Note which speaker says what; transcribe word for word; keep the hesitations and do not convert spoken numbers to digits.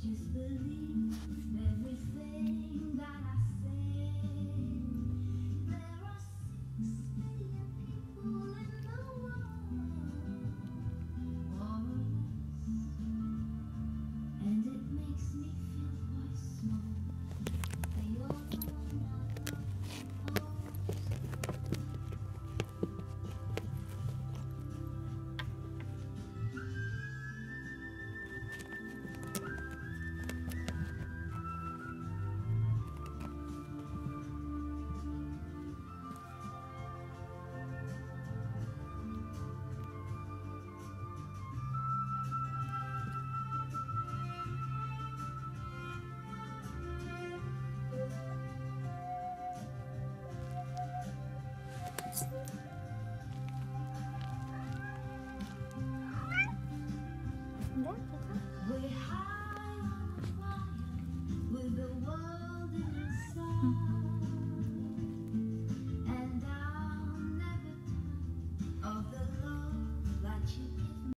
Speaker 1: Just believe everything that I say. There are six billion people in the world, or less, and it makes me feel quite small. You're the one I love
Speaker 2: Да, это.
Speaker 1: we have